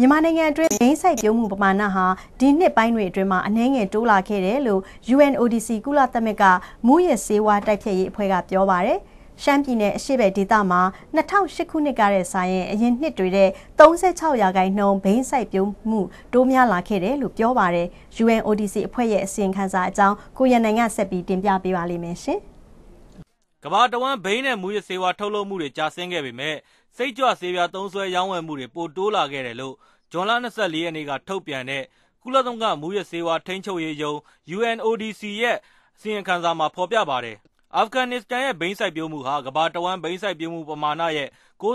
မြန်မာနိုင်ငံအတွင်းဘိန်းစိုက်ပျိုးမှုပမာဏဟာဒီနှစ်ပိုင်းတွေအတွင်းမှာအနည်းငယ်တိုးလာခဲ့တယ်လို့ UNODC ကုလသမဂ္ဂမူးယစ်ဆေးဝါးတိုက်ဖျက်ရေးအဖွဲ့ကပြောပါတယ်။ရှမ်းပြည်နယ်အရှေ့ဘက်ဒေသမှာ2008ခုနှစ်ကတည်းကစရင်အရင်နှစ်တွေတဲ့36%ဘိန်းစိုက်ပျိုးမှုတိုးများလာခဲ့တယ်လို့ပြောပါတယ်။ UNODC အဖွဲ့ရဲ့အစီရင်ခံစာအကြောင်းကိုရန်နိုင်ကဆက်ပြီးတင်ပြပေးပါလိမ့်မယ်ရှင်။ကမ္ဘာတဝန်းဘိန်းနဲ့မူးယစ်ဆေးဝါးထုတ်လုပ်မှုတွေကျဆင်းခဲ့ပေမဲ့စိတ်ကြွဆေးပြားသုံးစွဲရောင်းဝယ်မှုတွေပိုတိုးလာခဲ့တယ်လို့ဇွန်လ24ရက်နေ့ကထုတ်ပြန်တဲ့ကုလသမဂ္ဂမူးယစ်ဆေးဝါးထိန်းချုပ်ရေးရုံး UNODC ရဲ့အစီရင်ခံစာမှာဖော်ပြပါတယ်။အာဖဂန်နစ္စတန်ရဲ့ဘိန်းစိုက်ပျိုးမှုဟာကမ္ဘာတဝန်းဘိန်းစိုက်ပျိုးမှုပမာဏရဲ့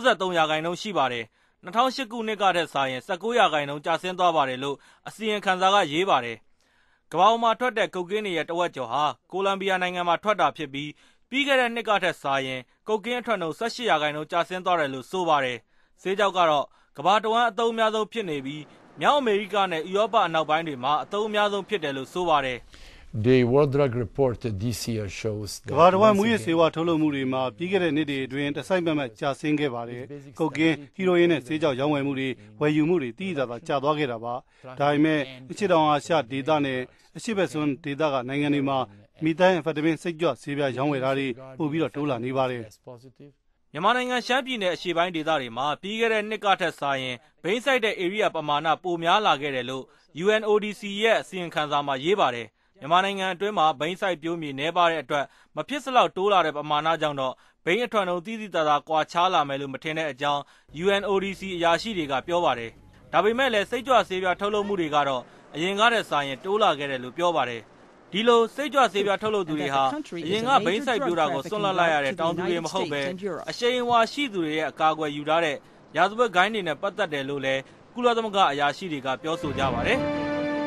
93%ရှိပါတယ်။2008ခုနှစ်ကထက်စာရင်19%ကျဆင်းသွားပါတယ်လို့အစီရင်ခံစာကရေးပါတယ်။ကမ္ဘာပေါ်မှာထွက်တဲ့ကုတ်ကင်းတွေရဲ့တဝက်ကျော်ဟာကိုလံဘီယာနိုင်ငံမှာထွက်တာဖြစ်ပြီးပြီးခဲ့တဲ့နှစ်ကထက်စာရင်ကုတ်ကင်းအထွက်နှုန်း18%ကျဆင်းသွားတယ်လို့ဆိုပါတယ်။ဆေးကြောက်ကတော့ကမ္ဘာတဝန်းအသုံးအများဆုံးဖြစ်နေပြီးမြောက်အမေရိကနဲ့ဥရောပအနောက်ပိုင်းတွေမှာအသုံးအများဆုံးဖြစ်တယ်လို့ဆိုပါတယ်။ The World Drug Report this year shows ကမ္ဘာတဝန်းမူးယစ်ဆေးဝါးထုတ်လုပ်မှုတွေမှာပြီးခဲ့တဲ့နှစ်တွေအတွင်းတစိုက်မတ်မတ်ကျဆင်းခဲ့ပါတယ်။ကုတ်ကင်းဟီရိုအင်းနဲ့ဆေးကြောက်ရောင်းဝယ်မှုတွေဝယ်ယူမှုတွေတိတိကျကျကျသွားခဲ့တာပါ။ဒါပေမဲ့အရှေ့တောင်အာရှဒေသနဲ့အရှေ့ဘက်စွန်းဒေသကနိုင်ငံတွေမှာမီသိုင်းအဖက်တမင်းစိတ်ကြွဆေးပြားရောင်းဝယ်တာတွေပို့ပြီးတော့တိုးလာနေပါတယ်။မြန်မာနိုင်ငံရှမ်းပြည်နယ်အရှေ့ပိုင်းဒေသတွေမှာပြီးခဲ့တဲ့နှစ်ကထက်စာရင်ဘိန်းစိုက်တဲ့ဧရိယာပမာဏပိုများလာခဲ့တယ်လို့ UNODC ရဲ့အစီရင်ခံစာမှာရေးပါတယ်။မြန်မာနိုင်ငံအတွင်းမှာဘိန်းစိုက်ပျိုးမြေနှဲပါတဲ့အတွက်မဖြစ်စလောက်တိုးလာတဲ့ပမာဏကြောင့်တော့ဘိန်းအထွက်နှုန်းသိသိသာသာကွာခြားလာမယ်လို့မထင်တဲ့အကြောင်း UNODC အရာရှိတွေကပြောပါတယ်။ဒါပေမဲ့လည်းစိတ်ကြွဆေးပြားထုတ်လုပ်မှုတွေကတော့အရင်ကထက်စာရင်တိုးလာခဲ့တယ်လို့ပြောပါတယ်။ဒီလိုစိတ်ကြွဆေးပြားထုတ်လုပ်သူတွေဟာအရင်ကဘိန်းစိုက်ပျိုးတာကိုစွန့်လွတ်လိုက်ရတဲ့တောင်သူတွေမဟုတ်ပဲအရှိန်အဝါရှိသူတွေရဲ့အကာအကွယ်ယူထားတဲ့ရာဇဝတ်ဂိုဏ်းတွေနဲ့ပတ်သက်တယ်လို့လည်းကုလသမဂ္ဂအရာရှိတွေကပြောဆိုကြပါတယ်။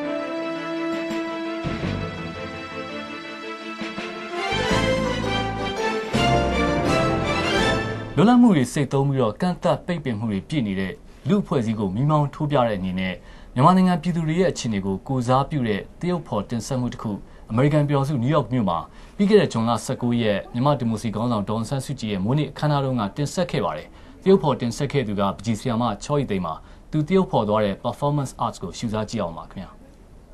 လွတ်လပ်မှုတွေစိတ်သုံးပြီးတော့ကန့်သတ်ပိတ်ပင်မှုတွေပြည့်နေတဲ့လူအဖွဲ့အစည်းကိုမိမောင်းထိုးပြတဲ့အနေနဲ့မြန်မာနိုင်ငံပြည်သူတွေရဲ့အခြေအနေကိုကိုစားပြုတဲ့တရုတ်ဖော်တင်ဆက်မှုတစ်ခုအမေရိကန်ပြည်ထောင်စုနယူးယောက်မြို့မှာပြီးခဲ့တဲ့ဇွန်လ19ရက်မြန်မာဒီမိုစီခေါင်းဆောင်ဒေါ်ဆန်းစုကြည်ရဲ့မွေးနေ့အခမ်းအနားတုန်းကတင်ဆက်ခဲ့ပါတယ်။တရုတ်ဖော်တင်ဆက်ခဲ့သူကပကြီးဆရာမချောအိသိန်းမှာသူတရုတ်ဖော်သွားတဲ့ performance arts ကိုရှုစားကြည့်အောင်ပါခင်ဗျာ။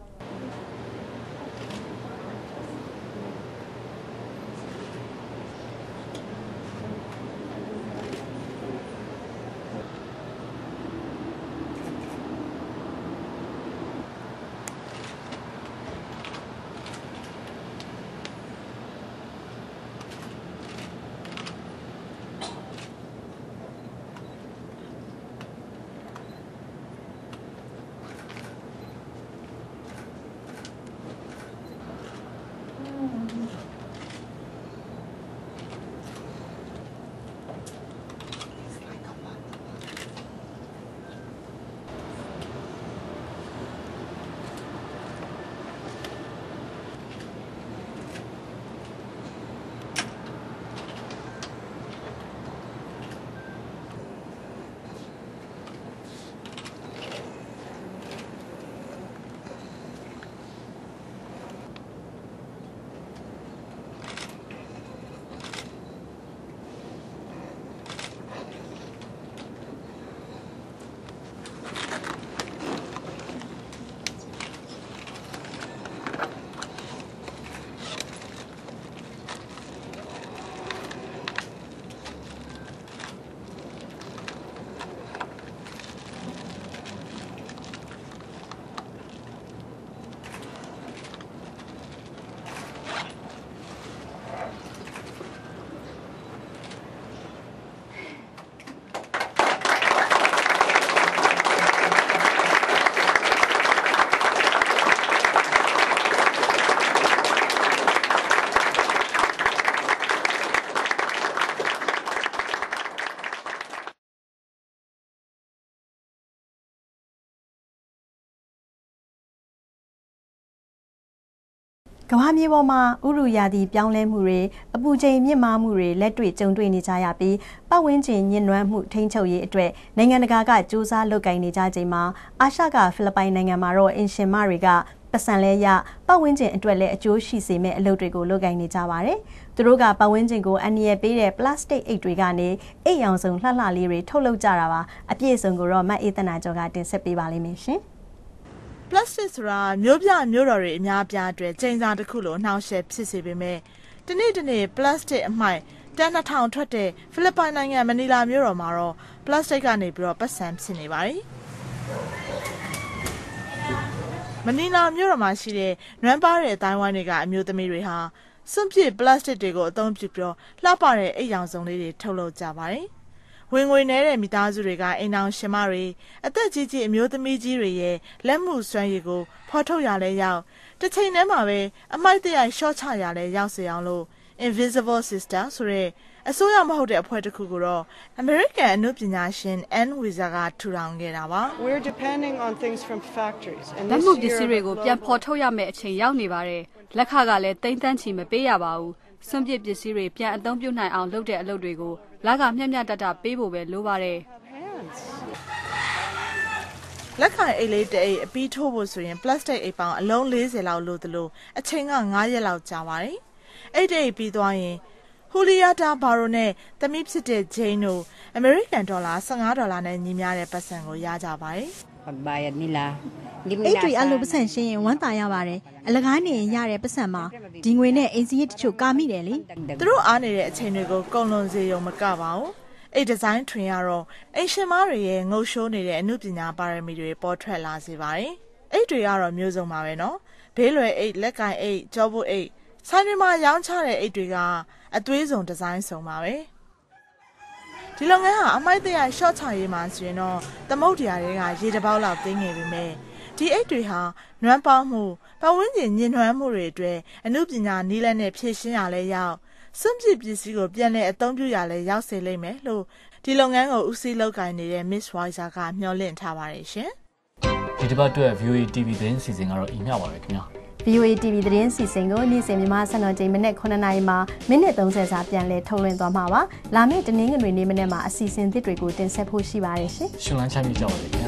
ကမ္ဘာမြေပေါ်မှာဥရုရာသီပြောင်းလဲမှုတွေအပူချိန်မြင့်မားမှုတွေလက်တွေ့ကြုံတွေ့နေကြရပြီးပတ်ဝန်းကျင်ညှဉ်းနွမ်းမှုထိန်းချုပ်ရေးအတွက်နိုင်ငံတကာကစူးစမ်းလုပ်ကိုင်နေကြချိန်မှာအာရှကဖိလစ်ပိုင်နိုင်ငံမှာတော့အင်ရှင်မတွေကပတ်စံလဲရပတ်ဝန်းကျင်အတွက်လည်းအကျိုးရှိစေမယ့်အလုပ်တွေကိုလုပ်ကိုင်နေကြပါတယ်။သူတို့ကပတ်ဝန်းကျင်ကိုအန္တရာယ်ပေးတဲ့ပလတ်စတစ်အိတ်တွေကနေအိတ်ရောင်စုံလှလှလေးတွေထုတ်လုပ်ကြတာပါအပြည့်အစုံကိုတော့မတ်အေးသနာကျော်ကတင်ဆက်ပေးပါလိမ့်မယ်ရှင်ပလတ်စတစ်ဆိုတာမျိုးပြမျိုးတော်တွေအများပြားအတွက်ကျင်းစာတစ်ခုလိုအနှောင့်အယှက်ဖြစ်စေပေမဲ့တနေ့ပလတ်စတစ်အမှိုက်တန်း2000ထွက်တဲ့ဖိလစ်ပိုင်နိုင်ငံမနီလာမြို့တော်မှာတော့ပလတ်စတစ်ကနေပြီးတော့ပတ်စံဖြစ်နေပါတယ်မနီလာမြို့တော်မှာရှိတဲ့နွမ်းပါးတဲ့အတိုင်းဝိုင်းတွေကအမျိုးသမီးတွေဟာစွန့်ပစ်ပလတ်စတစ်တွေကိုအသုံးပြုပြီးလှပတဲ့အိတ်ရောင်စုံလေးတွေထုတ်လုပ်ကြပါတယ်ဝင်ငွေနေတဲ့မိသားစုတွေကအိမ်အောင်ရှင်မတွေအသက်ကြီးကြီးအမျိုးသမီးကြီးတွေရဲ့လက်မှုစွမ်းရည်ကိုဖော်ထုတ်ရလဲရောက်တစ်ချိန်တည်းမှာပဲအမိုက်တရိုက်ရှော့ချရလဲရောက်စေအောင်လို့ Invisible Sister ဆိုတဲ့အစိုးရမဟုတ်တဲ့အဖွဲ့တစ်ခုကိုတော့ American အနုပညာရှင် Ann Weiser ကထူထောင်ခဲ့တာပါ We're depending on things from factories and လက်မှုပစ္စည်းတွေကိုပြန်ဖော်ထုတ်ရမယ့်အချိန်ရောက်နေပါတယ်လက်ခကလည်းတိမ့်တန်းချီမပေးရပါဘူးစွန့်ပစ်ပစ္စည်းတွေပြန်အသုံးပြုနိုင်အောင်လုပ်တဲ့အလုပ်တွေကိုလကမျှမျှတတပေးဖို့ပဲလိုပါတယ်လက်ခံအိတ်လေးတအိတ်အပြီးထိုးဖို့ဆိုရင်ပလတ်စတစ်အိတ်ပေါင်းအလုံး40လောက်လိုသလိုအချိန်က9ရက်လောက်ကြာပါတယ်အိတ်တအိတ်ပြီးသွားရင်ဟူလီယာတာဘာရိုနဲ့သမီးဖြစ်တဲ့ဂျိန်းတို့အမေရိကန်ဒေါ်လာ$15နဲ့ညီမျှတဲ့ပတ်စံကိုရကြပါတယ်အိတ်တွေအလိုပတ်စံရှင်းရင်ဝမ်းသာရပါတယ်အလကားနေရင်ရတဲ့ပတ်စံမှာဒီငွေနဲ့အင်စီရတချို့ကာမိတယ်လေသူတို့အားနေတဲ့အချိန်တွေကိုကုန်လွန်စေရုံမကပါဘူးအိတ်ဒီဇိုင်းထွင်ရတော့အိမ်ရှင်မတွေရဲ့ငုတ်ရှိုးနေတဲ့အမှုပညာပါရမီတွေပေါ်ထွက်လာစေပါတယ်အိတ်တွေကတော့မျိုးစုံပါပဲနော်ဘေးလွယ်အိတ်လက်ကင်အိတ်ကြောပုတ်အိတ်ဆိုင်တွေမှာရောင်းချတဲ့အိတ်တွေကအသွေးစုံဒီဇိုင်းစုံပါပဲဒီလုပ်ငန်းဟာအမိုက်တရိုက်ရှော့ချရေးမှာဆိုရင်တော့သမုတ်တရားတွေကရေတပေါက်လောက်တင်းငယ်ပေမဲ့ဒီအိတ်တွေဟာနွမ်းပေါင်းမှုပတ်ဝန်းကျင်ညှဉ်းနှွမ်းမှုတွေအတွက်အမှုပညာနည်းလမ်းနဲ့ဖြည့်ရှင်းရလဲရောက်စွန့်ပစ်ပစ္စည်းကိုပြန်လည်အသုံးပြုရလဲရောက်စေလိမ့်မယ်လို့ဒီလုပ်ငန်းကိုဦးစီးလုပ်ကိုင်နေတဲ့ Miss Weiser ကမျှော်လင့်ထားပါတယ်ရှင်ဒီတစ်ပတ်အတွက် VOA TV သတင်းစီစဉ်ကတော့အိမ်မျှပါပဲခင်ဗျာ VOA TV သတင်းစီစဉ်ကိုနေ့စဉ်မြန်မာစံတော်ချိန်မနေ့9:00နာရီမှာမိနစ်30စာပြန်လည်ထုတ်လွှင့်သွားမှာပါလာမယ့်တနင်္ဂနွေနေ့မနေ့မှာအစီအစဉ်သစ်တွေကိုတင်ဆက်ဖို့ရှိပါတယ်ရှင်ရှင်လန်းချမ်းမြေ့ကြပါလိမ့်ခင်ဗျာ